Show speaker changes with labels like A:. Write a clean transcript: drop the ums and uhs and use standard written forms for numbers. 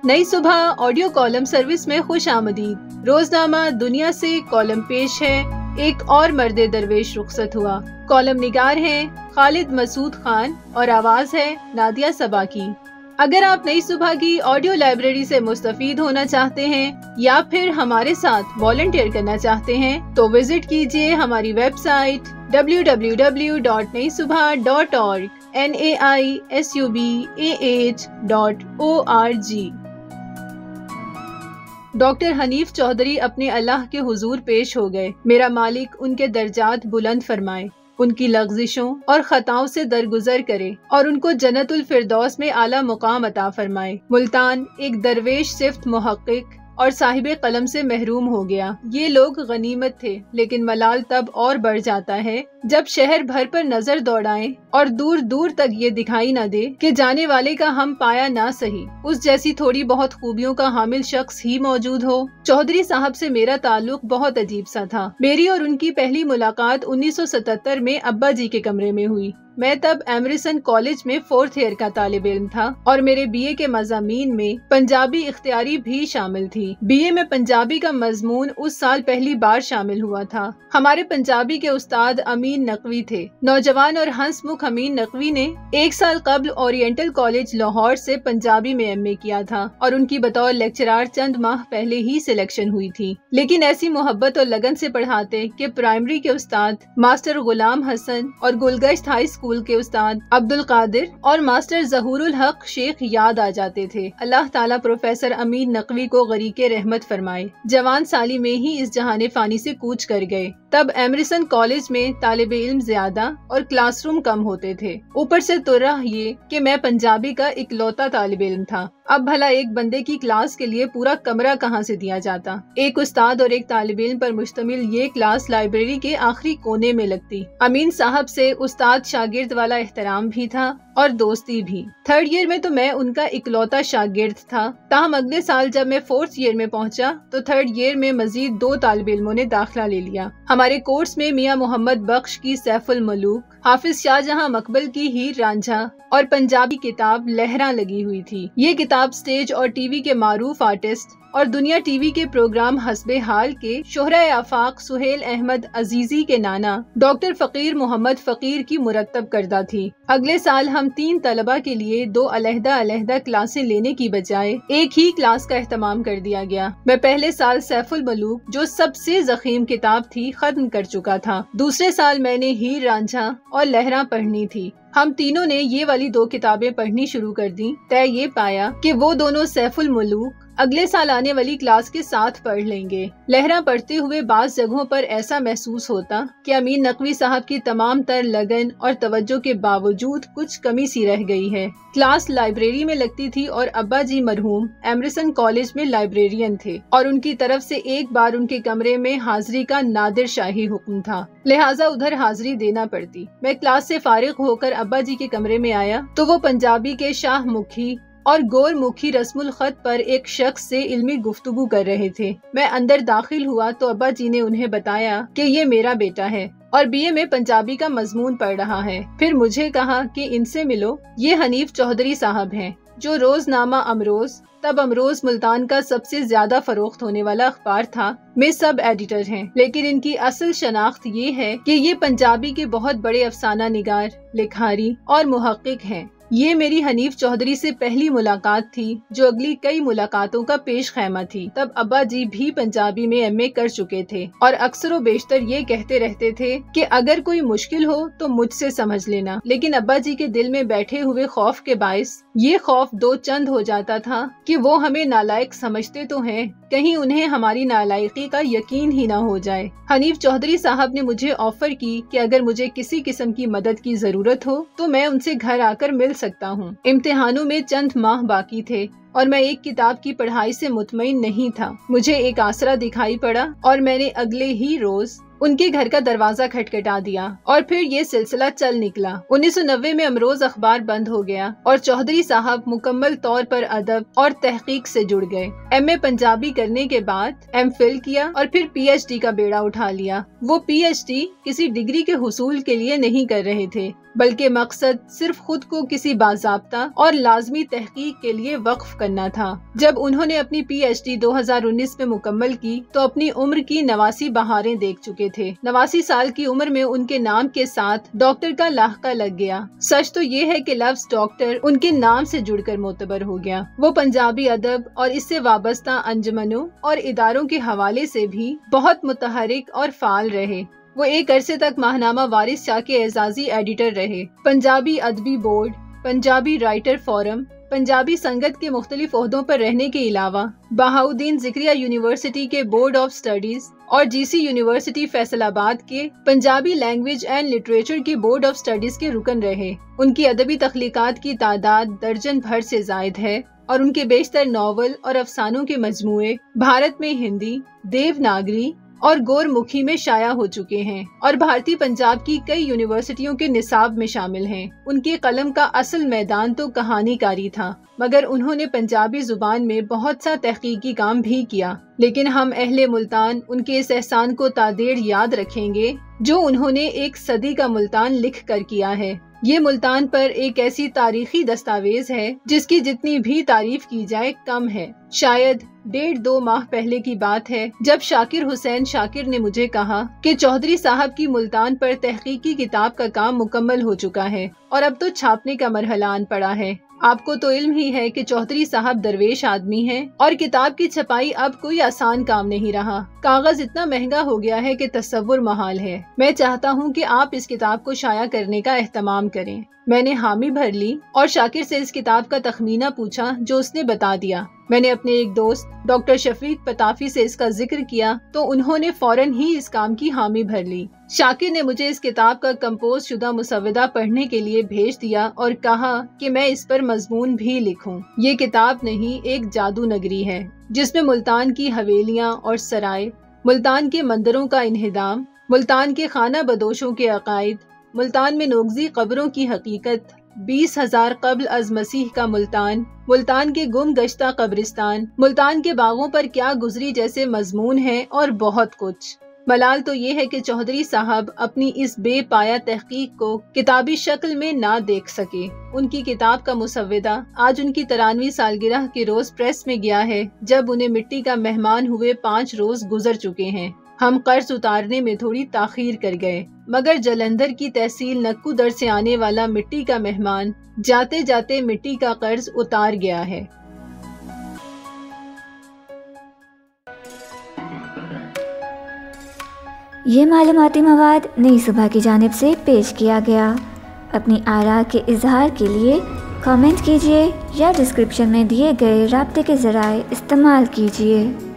A: नई सुबह audio column service में खुश आमदीद। रोजनामा दुनिया से कॉलम पेश है। एक और मर्द दरवेश रुखसत हुआ। कॉलम निगार हैं खालिद मसूद खान और आवाज है नादिया सबा की। अगर आप नई सुबह की ऑडियो लाइब्रेरी से मुस्तफीद होना चाहते हैं या फिर हमारे साथ वॉलंटियर करना चाहते हैं तो विजिट कीजिए हमारी website www.naisubha.org naisubah.org। Doctor Hanif Chaudhary अपने अल्लाह के हुजूर पेश हो गए। मेरा मालिक उनके दर्जात बुलंद फरमाए, उनकी लग़ज़िशों और खताओं से दरगुजर करे और उनको जन्नतुल फिरदौस में आला मुकाम अता फरमाए। मुल्तान एक दरवेश सिफ्त मुहक्किक और साहिबे कलम से महरूम हो गया। ये लोग गनीमत थे, लेकिन मलाल तब और बढ़ जाता है जब शहर भर पर नजर दौड़ाएं और दूर दूर तक ये दिखाई न दे कि जाने वाले का हम पाया ना सही उस जैसी थोड़ी बहुत खूबियों का हामिल शख्स ही मौजूद हो। चौधरी साहब से मेरा ताल्लुक बहुत अजीब सा था। मेरी और उनकी पहली मुलाकात 1977 में अब्बा जी के कमरे में हुई। मैं तब एमरिसन कॉलेज में 4th ईयर का तालिब इल्म था और मेरे बीए के मज़ामीन में पंजाबी इख्तियारी भी शामिल थी। बीए में पंजाबी का मजमून उस साल पहली बार शामिल हुआ था। हमारे पंजाबी के उस्ताद अमीन नकवी थे। नौजवान और हंसमुख अमीन नकवी ने 1 साल कबल ओरिएंटल कॉलेज लाहौर से पंजाबी में एमए किया था और उनकी बतौर लेक्चरार चंद माह पहले ही सिलेक्शन हुई थी। लेकिन ऐसी मोहब्बत और लगन से पढ़ाते कि प्राइमरी के उस्ताद मास्टर गुलाम हसन और गुलगश्त हाई स्कूल के उस्ताद अब्दुल कादिर और मास्टर जहूरुल हक शेख याद आ जाते थे। अल्लाह ताला प्रोफेसर अमीन नकवी को गरीके रहमत फरमाए। जवान साली में ही इस जहाने फानी से कूच कर गए। तब एमरिसन कॉलेज में तालिबे इल्म ज्यादा और क्लासरूम कम होते थे। ऊपर से तुर्रा ये कि मैं पंजाबी का इकलौता तालिबे इल्म था। अब भला एक बंदे की क्लास के लिए पूरा कमरा कहाँ से दिया जाता। एक उस्ताद और एक तालिबे इल्म पर मुश्तमिल ये क्लास लाइब्रेरी के आखिरी कोने में लगती। अमीन साहब से उस्ताद शागिर्द वाला एहतराम भी था और दोस्ती भी। 3rd ईयर में तो मैं उनका इकलौता शागिर्द था। ताहम अगले साल जब मैं 4th ईयर में पहुंचा तो 3rd ईयर में मजीद 2 तालिब इल्मों ने दाखिला ले लिया। हमारे कोर्स में मियां मोहम्मद बख्श की सैफुल मलूक, हाफिज शाहजहां मकबल की हीर रांझा और पंजाबी किताब लहरा लगी हुई थी। ये किताब स्टेज और टीवी के मारूफ आर्टिस्ट और दुनिया टीवी के प्रोग्राम हस्बे हाल के शोहरा आफाक सुहेल अहमद अजीजी के नाना डॉक्टर फकीर मोहम्मद फकीर की मुरत्तब करदा थी। अगले साल हम 3 तलबा के लिए 2 अलहदा क्लासें लेने की बजाय एक ही क्लास का एहतमाम कर दिया गया। मैं पहले साल सैफुल मलूक, जो सबसे ज़ख़ीम किताब थी, खत्म कर चुका था। दूसरे साल मैंने हीर रांझा और लहरा पढ़नी थी। हम तीनों ने ये वाली 2 किताबें पढ़नी शुरू कर दी। तय ये पाया कि वो दोनों सैफुल मलूक अगले साल आने वाली क्लास के साथ पढ़ लेंगे। लहरा पढ़ते हुए बाज़ जगहों पर ऐसा महसूस होता कि अमीन नकवी साहब की तमाम तर लगन और तवज्जो के बावजूद कुछ कमी सी रह गई है। क्लास लाइब्रेरी में लगती थी और अब्बा जी मरहूम एमरिसन कॉलेज में लाइब्रेरियन थे और उनकी तरफ से एक बार उनके कमरे में हाजिरी का नादिर शाही हुक्म था, लिहाजा उधर हाजिरी देना पड़ती। मैं क्लास से फारिग होकर अब्बा जी के कमरे में आया तो वो पंजाबी के शाह मुखी और गोर मुखी रस्मुल खत पर एक शख्स से इल्मी गुफ्तगू कर रहे थे। मैं अंदर दाखिल हुआ तो अब्बा जी ने उन्हें बताया कि ये मेरा बेटा है और बीए में पंजाबी का मजमून पढ़ रहा है। फिर मुझे कहा कि इनसे मिलो, ये हनीफ चौधरी साहब हैं, जो रोजनामा अमरोज, तब अमरोज मुल्तान का सबसे ज्यादा फरोख्त होने वाला अखबार था, में सब एडिटर हैं। लेकिन इनकी असल शनाख्त ये है कि ये पंजाबी के बहुत बड़े अफसाना निगार, लिखारी और मुहक्किक हैं। ये मेरी हनीफ चौधरी से पहली मुलाकात थी, जो अगली कई मुलाकातों का पेश खैमा थी। तब अब्बा जी भी पंजाबी में एमए कर चुके थे और अक्सर व बेशतर ये कहते रहते थे कि अगर कोई मुश्किल हो तो मुझसे समझ लेना। लेकिन अब्बा जी के दिल में बैठे हुए खौफ के बाइस ये खौफ 2 चंद हो जाता था कि वो हमें नालायक समझते तो हैं, कहीं उन्हें हमारी नालायकी का यकीन ही न हो जाए। हनीफ चौधरी साहब ने मुझे ऑफर की कि अगर मुझे किसी किस्म की मदद की जरूरत हो तो मैं उनसे घर आकर मिल सकता हूँ। इम्तिहानों में चंद माह बाकी थे और मैं एक किताब की पढ़ाई से मुतमईन नहीं था। मुझे एक आसरा दिखाई पड़ा और मैंने अगले ही रोज ان کے گھر کا دروازہ کھٹکھٹا دیا اور پھر یہ سلسلہ چل نکلا۔ 1990 میں امروز اخبار بند ہو گیا اور چودھری صاحب مکمل طور پر ادب اور تحقیق سے جڑ گئے۔ ایم اے پنجابی کرنے کے بعد ایم فل کیا اور پھر پی ایچ ڈی کا بیڑا اٹھا لیا۔ وہ پی ایچ ڈی کسی ڈگری کے حصول کے لیے نہیں کر رہے تھے، بلکہ مقصد صرف خود کو کسی باضابطہ اور لازمی تحقیق کے لیے وقف کرنا تھا۔ جب انہوں نے اپنی پی ایچ ڈی 2019 میں مکمل کی تو اپنی عمر کی 89 بہاریں دیکھ چکے تھے۔ 89 سال کی عمر میں ان کے نام کے ساتھ ڈاکٹر کا لاحقہ لگ گیا۔ سچ تو یہ ہے کہ لفظ ڈاکٹر ان کے نام سے جڑ کر معتبر ہو گیا۔ وہ پنجابی ادب اور اس سے وابستہ انجمنوں اور اداروں کے حوالے سے بھی بہت متحرک اور فعال رہے۔ وہ ایک عرصے تک ماہنامہ وارث شاہ کے اعزازی ایڈیٹر رہے۔ Punjabi Adabi board, Punjabi writer forum, Punjabi Sangat کے مختلف عہدوں پر رہنے کے علاوہ بہاؤدین ذکریہ یونیورسٹی کے بورڈ آف اسٹڈیز اور G C university Faisalabad کے پنجابی لینگویج اینڈ لٹریچر کے بورڈ آف اسٹڈیز کے رکن رہے۔ ان کی ادبی تخلیقات کی تعداد درجن بھر سے زائد ہے اور ان کے بیشتر ناول اور افسانوں کے مجموعے بھارت میں ہندی، دیوناگری اور گور مکھی میں شائع ہو چکے ہیں اور بھارتی پنجاب کی کئی یونیورسٹیوں کے نصاب میں شامل ہیں۔ ان کے قلم کا اصل میدان تو کہانی کاری تھا، مگر انہوں نے پنجابی زبان میں بہت سا تحقیقی کام بھی کیا۔ لیکن ہم اہل ملتان ان کے اس احسان کو تادیڑ یاد رکھیں گے جو انہوں نے ایک صدی کا ملتان لکھ کر کیا ہے۔ یہ ملتان پر ایک ایسی تاریخی دستاویز ہے جس کی جتنی بھی تعریف کی جائے کم ہے۔ شاید 1.5-2 ماہ پہلے کی بات ہے جب شاکر حسین شاکر نے مجھے کہا کہ چودھری صاحب کی ملتان پر تحقیقی کتاب کا کام مکمل ہو چکا ہے اور اب تو چھاپنے کا مرحلہ آن پڑا ہے۔ آپ کو تو علم ہی ہے کہ چودھری صاحب درویش آدمی ہیں اور کتاب کی چھپائی اب کوئی آسان کام نہیں رہا۔ کاغذ اتنا مہنگا ہو گیا ہے کہ تصور محال ہے۔ میں چاہتا ہوں کہ آپ اس کتاب کو شائع کرنے کا اہتمام کریں۔ میں نے حامی بھر لی اور شاکر سے اس کتاب کا تخمینہ پوچھا جو اس نے بتا دیا۔ میں نے اپنے ایک دوست ڈاکٹر شفیق پتافی سے اس کا ذکر کیا تو انہوں نے فوراً ہی اس کام کی حامی بھر لی۔ شاکر نے مجھے اس کتاب کا کمپوز شدہ مسودہ پڑھنے کے لیے بھیج دیا اور کہا کہ میں اس پر مضمون بھی لکھوں۔ یہ کتاب نہیں، ایک جادو نگری ہے جس میں ملتان کی حویلیاں اور سرائے، ملتان کے مندروں کا انہدام، ملتان کے خانہ بدوشوں کے عقائد، ملتان میں نوگزی قبروں کی حقیقت، 20,000 قبل از مسیح کا ملتان، ملتان کے گم گشتہ قبرستان، ملتان کے باغوں پر کیا گزری جیسے مضمون ہیں اور بہت کچھ۔ ملال تو یہ ہے کہ چودھری صاحب اپنی اس بے پایا تحقیق کو کتابی شکل میں نہ دیکھ سکے۔ ان کی کتاب کا مسودہ آج ان کی 93ویں سالگرہ کے روز پریس میں گیا ہے جب انہیں مٹی کا مہمان ہوئے 5 روز گزر چکے ہیں۔ ہم قرض اتارنے میں تھوڑی تاخیر کر گئے، مگر جلندھر کی تحصیل نکو در سے آنے والا مٹی کا مہمان جاتے جاتے مٹی کا قرض اتار گیا ہے۔
B: یہ معلوماتی مواد نئی صبح کی جانب سے پیش کیا گیا۔ اپنی آراء کے اظہار کے لیے کامنٹ کیجیے یا ڈسکرپشن میں دیے گئے رابطے کے ذرائع استعمال کیجیے۔